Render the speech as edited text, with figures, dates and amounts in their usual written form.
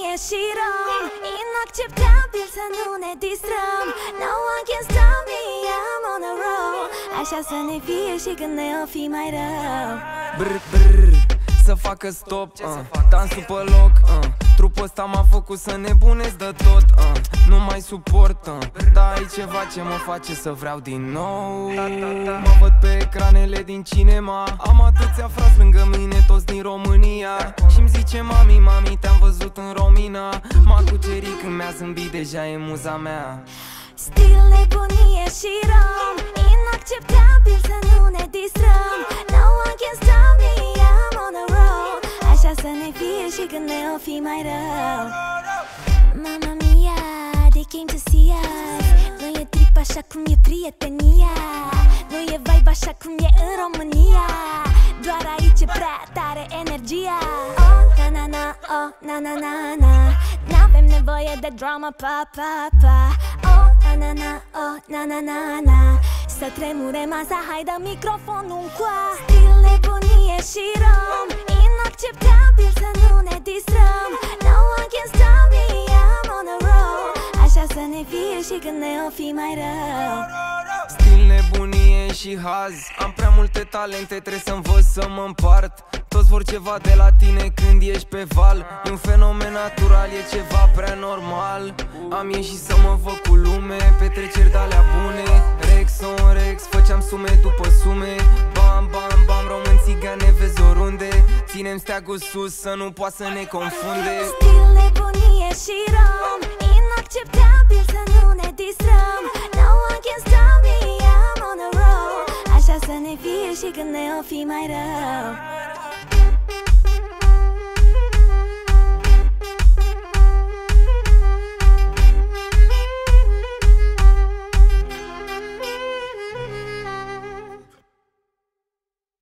nebunie și rom. Inacceptabil să nu ne distrăm. No one can stop me, I'm on a roll. Așa să ne fie și când ne o fi mai rău. Brr, brr, să facă stop, dansul pe loc, trupul ăsta m-a făcut să nebunesc de tot, nu mai suport, dar ai ceva ce mă face să vreau din nou. Mă văd pe ecranele din cinema, am atâția frați lângă mine, toți din România. Și-mi zice mami, mami, te-am văzut în Romina. M-a cucerit când mi-a zâmbit, deja e muza mea. Stil, nebunie și rom. Inacceptabil să nu ne distrăm. No one can stop me, I'm on a roll. Așa să ne fie și când ne o fi mai rău. Mamma mia, they came to see us. Nu e trip așa cum e prietenia. Nu e vibe așa cum e în România. Doar aici e prea tare energia. Oh, na-na-na, oh, na-na-na-na. N-avem nevoie de drama, pa, pa, pa. Oh, na-na-na, oh, na-na-na-na. Să tremure masa, hai dă microfonul încoa. Stil, nebunie și rom. Inacceptabil să nu ne distrăm. No one can stop me, I'm on a roll. Așa să ne fie și când ne o fi mai rău. Stil, nebunie și haz. Am prea multe talente, trebuie să învăț să mă împart. Toți vor ceva de la tine când ești pe val. E un fenomen natural, e ceva prea normal. Am ieșit să mă văd cu lume, petreceri de-alea bune. Rex on Rex, făceam sume după sume. Bam, bam, bam, român țigane vezi oriunde. Ținem steagul sus să nu poată să ne confunde. Stil, nebunie și rom. Inacceptabil să nu ne distrăm. No one can stop me, I'm on a roll. Așa să ne fie și când ne o fi mai rău.